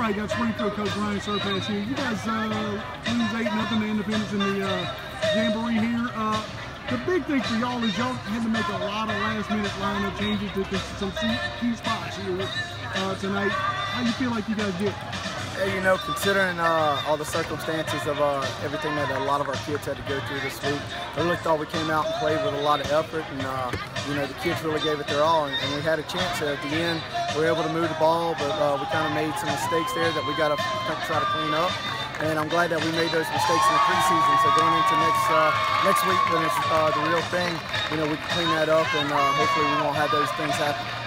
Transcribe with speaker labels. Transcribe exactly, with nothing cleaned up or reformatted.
Speaker 1: right, got Springfield coach Ryan Serpas here. You guys uh, lose eight nothing to Independence in the uh, jamboree here. Uh, the big thing for y'all is y'all had to make a lot of last-minute lineup changes to, to some key spots here uh, tonight. How you feel like you guys did?
Speaker 2: Yeah, you know, considering uh, all the circumstances of uh, everything that a lot of our kids had to go through this week, I really thought we came out and played with a lot of effort, and uh, you know, the kids really gave it their all, and, and we had a chance at the end. We were able to move the ball, but uh, we kind of made some mistakes there that we got to try to clean up. And I'm glad that we made those mistakes in the preseason. So going into next uh, next week when it's uh, the real thing, you know, we can clean that up, and uh, hopefully we won't have those things happen.